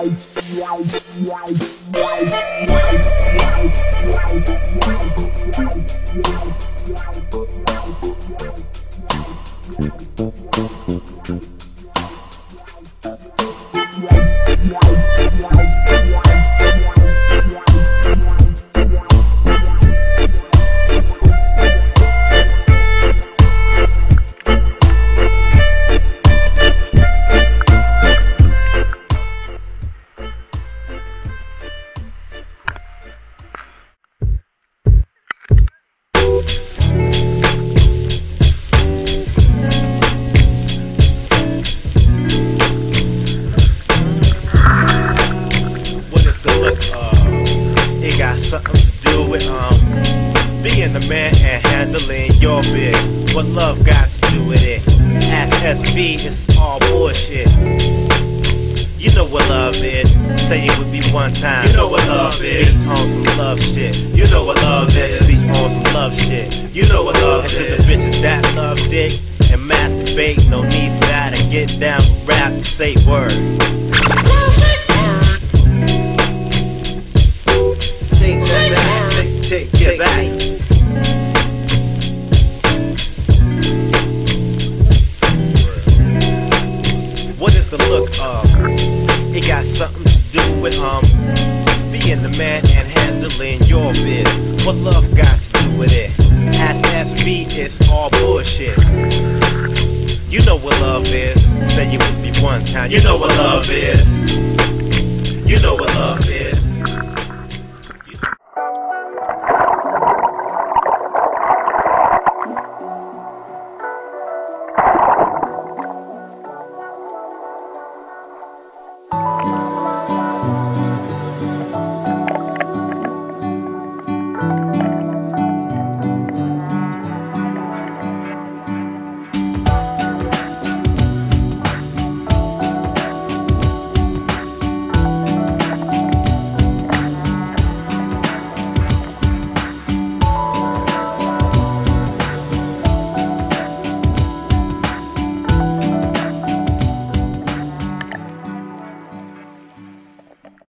Something to do with being the man and handling your biz. What love got to do with it? Ask S0P, it's all bullshit. You know what love is. Say it with me one time. You know what love is. Speak on some love shit. You know what love is. Speak on some love shit. You know what love is. And to the bitches that love dick and masturbate, no need for that. And get down, rap, and say word. Take that back. Take it back. What is the look of? It got something to do with being the man and handling your biz. What love got to do with it? Ask S0P, it's all bullshit. You know what love is. Say it with me one time. You know what love is. You know what love is.